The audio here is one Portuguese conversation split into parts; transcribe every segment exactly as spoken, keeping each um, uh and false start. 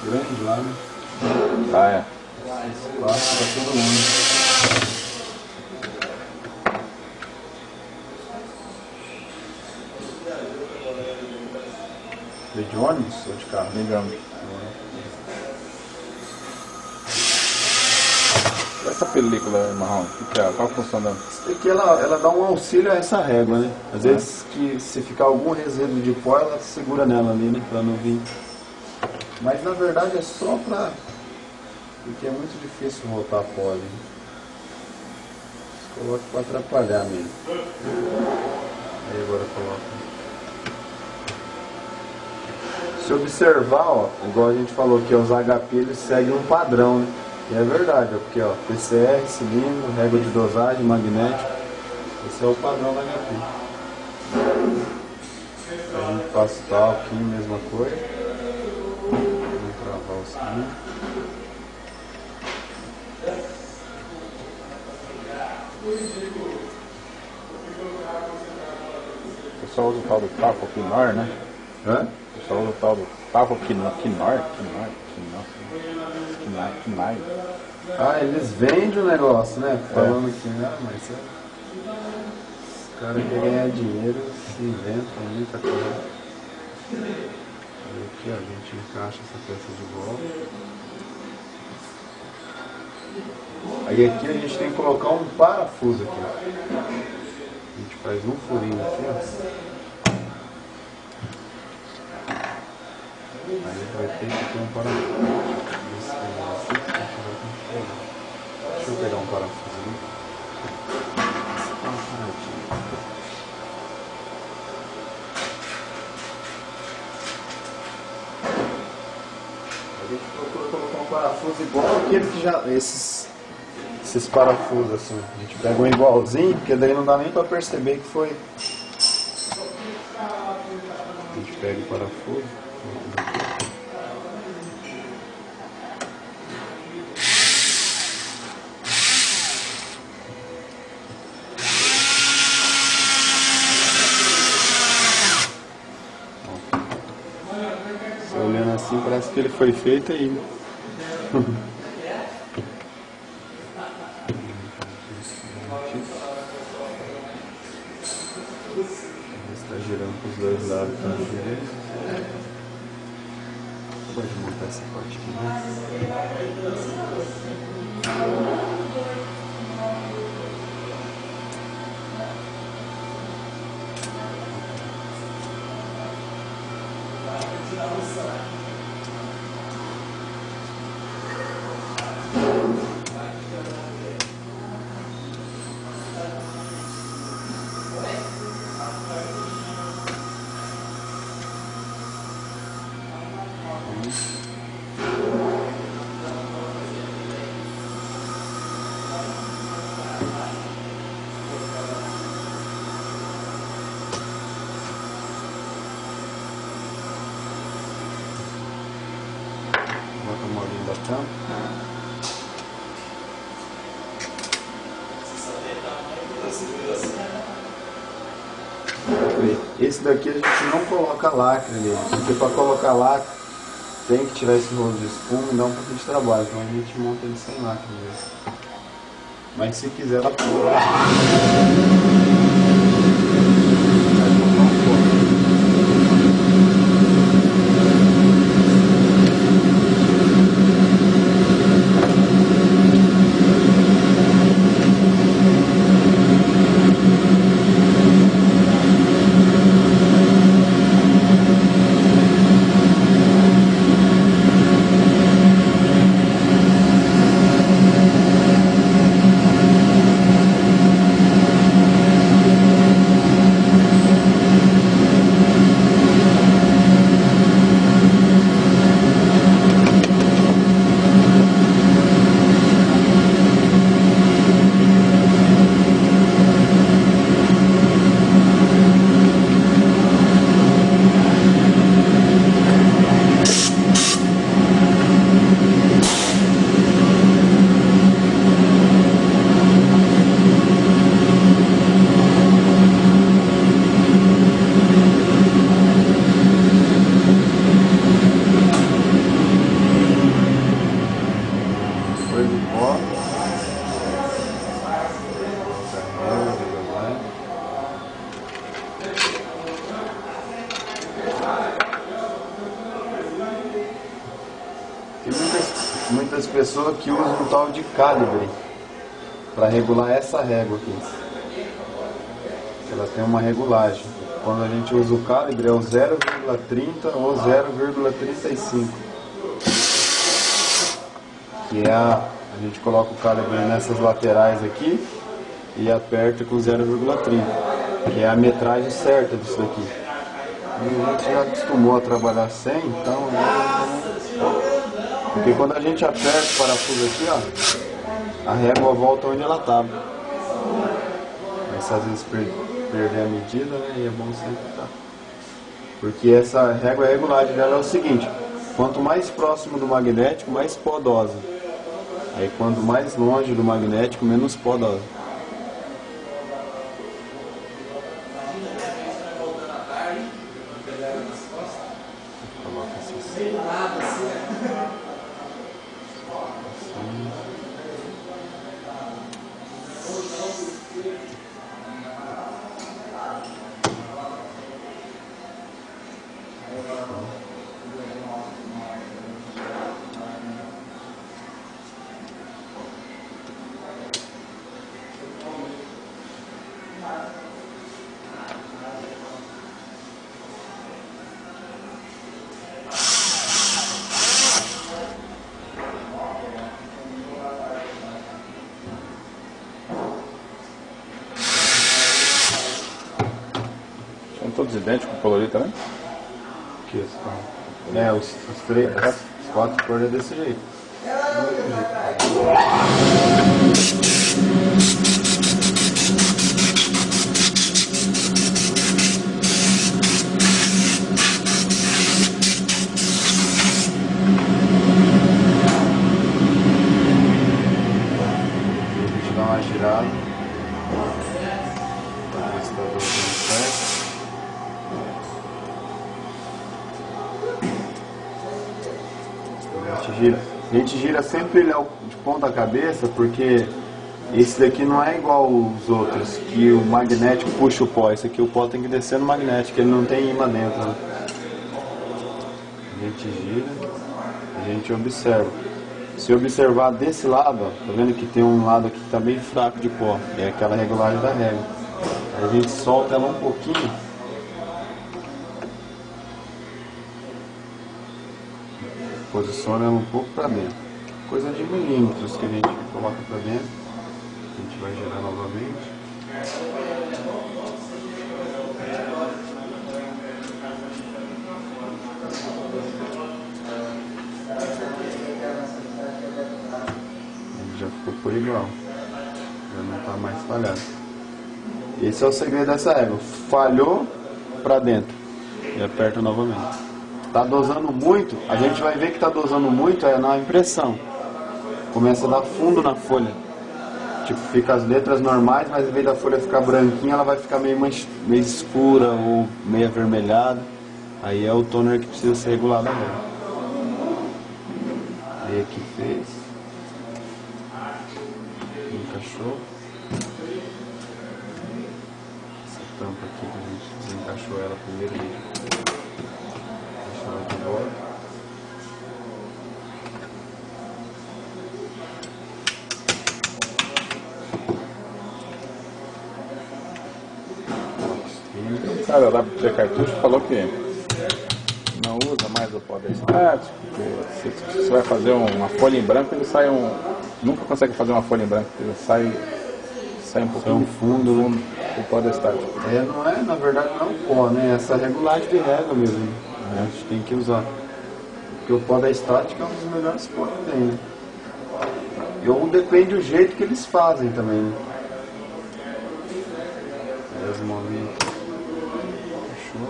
grande lá, né? Ah, é. Espaço pra todo mundo. Veio de ônibus ou de carro? Veio de ônibus. Essa película marrom, o que, que é? Qual a função dela? É que ela, ela dá um auxílio a essa régua, né? Às É. vezes que se ficar algum resíduo de pó, ela segura nela ali, né? Pra não vir. Mas na verdade é só pra... porque é muito difícil voltar pó ali. Coloca pra atrapalhar mesmo. Aí agora coloca. Se observar, ó, igual a gente falou que os H P eles seguem um padrão, né? E é verdade, ó, porque ó, P C R, cilindro, régua de dosagem, magnético. Esse é o padrão da H P. A gente passa o tal aqui, mesma coisa. Vamos travar o cilindro. O pessoal usa o tal do Taco Quinor, né? Hã? O pessoal usa o tal do Taco Quinor, Quinor, Quinor, Quinor, Quinor. Ah, eles vendem o negócio, né? Falando que, ah, mas é... os caras querem ganhar dinheiro, se inventam muita coisa. Aí aqui ó, a gente encaixa essa peça de volta. Aí aqui a gente tem que colocar um parafuso aqui, ó. A gente faz um furinho aqui, ó. Aí vai ter que ter um parafuso. Esse aqui, a gente vai ter que pegar. Deixa eu pegar um parafuso ali. Esse parafuso. A gente procura colocar um parafuso igual aquele que já... Esses, esses parafusos assim. A gente pega um igualzinho, porque daí não dá nem pra perceber que foi... A gente pega o parafuso. Olhando assim, parece que ele foi feito aí. Está girando para os dois lados. Tá girando. Pode montar essa parte aqui, né? Bota o molinho da tampa. Esse daqui a gente não coloca lacre nele, porque para colocar lacre tem que tirar esse rolo de espuma e dar um pouquinho de trabalho, então a gente monta ele sem lacre mesmo. Mas se quiser ela pode. muitas pessoas que usam um tal de calibre para regular essa régua aqui. Ela tem uma regulagem. Quando a gente usa o calibre é o zero vírgula trinta ou zero vírgula trinta e cinco. Que é a, a gente coloca o calibre nessas laterais aqui e aperta com zero vírgula trinta, que é a metragem certa disso daqui. E a gente já acostumou a trabalhar sem, então... Porque quando a gente aperta o parafuso aqui, ó, a régua volta onde ela estava. Mas às vezes per perder a medida, né, e é bom sempre estar. Porque essa régua, a regulagem dela é o seguinte: quanto mais próximo do magnético, mais pó dosa. Aí quanto mais longe do magnético, menos pó dosa. Coloca assim. São todos idênticos, colorido também? Aqui, os, é, os, os três, as quatro cores é desse jeito. A gente dá uma girada para ver se está dando certo. A gente gira, a gente gira sempre ele de ponta cabeça, porque esse daqui não é igual os outros, que o magnético puxa o pó. Esse aqui o pó tem que descer no magnético, ele não tem imã dentro, né? A gente gira, a gente observa. Se observar desse lado, ó, tá vendo que tem um lado aqui que está bem fraco de pó, é aquela regulagem da régua. Aí a gente solta ela um pouquinho. Posiciona ela um pouco para dentro. Coisa de milímetros que a gente coloca para dentro. A gente vai girar novamente. Ele já ficou por igual. Já não está mais falhado. Esse é o segredo dessa régua. Falhou para dentro. E aperta novamente. Está dosando muito, a gente vai ver que está dosando muito é na impressão. Começa a dar fundo na folha. Tipo, fica as letras normais, mas em vez da folha ficar branquinha, ela vai ficar meio, meio escura ou meio avermelhada. Aí é o toner que precisa ser regulado agora. Aí aqui fez. Encaixou. Essa tampa aqui que a gente desencaixou ela primeiro. Deixa ela de volta. O cara lá do cartucho falou que não usa mais o pó da estática, porque se você vai fazer uma folha em branco, ele sai um... Nunca consegue fazer uma folha em branco, ele sai, sai um pouquinho de fundo, fundo o pó da estática. É, não é, na verdade não é o pó, né? Essa regulagem de régua mesmo. A gente tem que usar. Porque o pó da estática é um dos melhores pó que tem, né? Ou depende do jeito que eles fazem também, né? As mãozinhas. Fechou.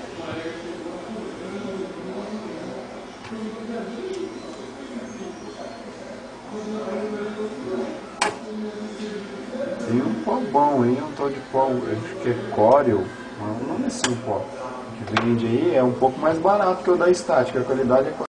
Tem um pó bom aí, um tal de pó, acho que é Corel, não é assim o pó que vende aí, é um pouco mais barato que o da estática, a qualidade é